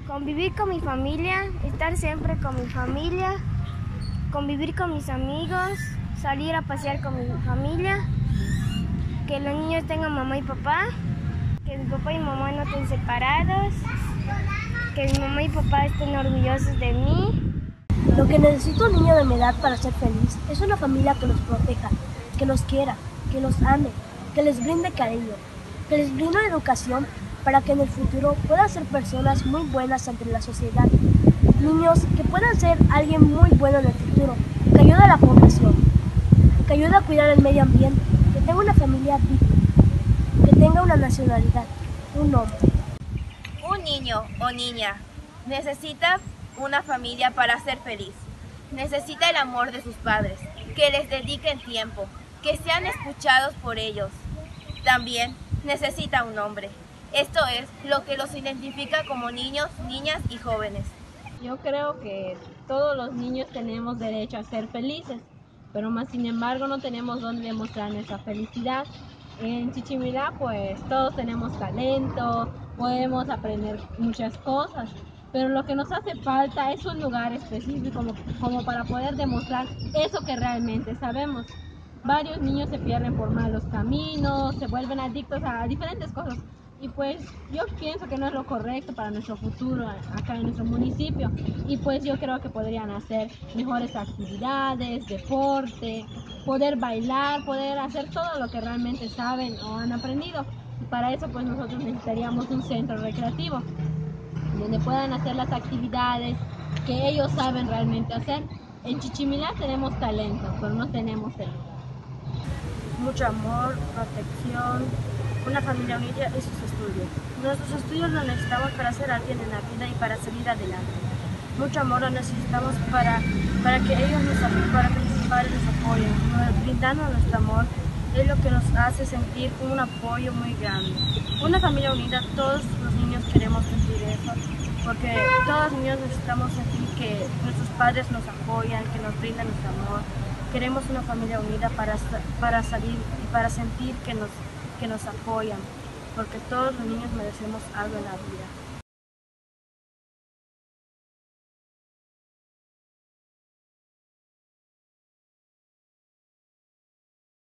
Convivir con mi familia, estar siempre con mi familia, convivir con mis amigos, salir a pasear con mi familia, que los niños tengan mamá y papá, que mi papá y mi mamá no estén separados, que mi mamá y papá estén orgullosos de mí. Lo que necesita un niño de mi edad para ser feliz es una familia que los proteja, que los quiera, que los ame, que les brinde cariño, que les brinde educación para que en el futuro puedan ser personas muy buenas ante la sociedad. Niños que puedan ser alguien muy bueno en el futuro, que ayude a la población, que ayude a cuidar el medio ambiente, que tenga una familia digna, que tenga una nacionalidad, un nombre. Un niño o niña necesita una familia para ser feliz. Necesita el amor de sus padres, que les dediquen tiempo, que sean escuchados por ellos. También necesita un nombre. Esto es lo que los identifica como niños, niñas y jóvenes. Yo creo que todos los niños tenemos derecho a ser felices, pero más sin embargo no tenemos dónde demostrar nuestra felicidad. En Chichimilá pues todos tenemos talento, podemos aprender muchas cosas, pero lo que nos hace falta es un lugar específico como para poder demostrar eso que realmente sabemos. Varios niños se pierden por malos caminos, se vuelven adictos a diferentes cosas. Y pues yo pienso que no es lo correcto para nuestro futuro acá en nuestro municipio. Y pues yo creo que podrían hacer mejores actividades, deporte, poder bailar, poder hacer todo lo que realmente saben o han aprendido. Y para eso pues nosotros necesitaríamos un centro recreativo donde puedan hacer las actividades que ellos saben realmente hacer. En Chichimilá tenemos talento, pero no tenemos el lugar. Mucho amor, protección, una familia unida y sus estudios. Nuestros estudios los necesitamos para ser alguien en la vida y para salir adelante. Mucho amor lo necesitamos para que ellos nos apoyen, para que nuestros padres nos apoyen. Brindando nuestro amor es lo que nos hace sentir un apoyo muy grande. Una familia unida, todos los niños queremos sentir eso, porque todos los niños necesitamos sentir que nuestros padres nos apoyan, que nos brindan nuestro amor. Queremos una familia unida para salir y para sentir que nos apoyan, porque todos los niños merecemos algo en la vida.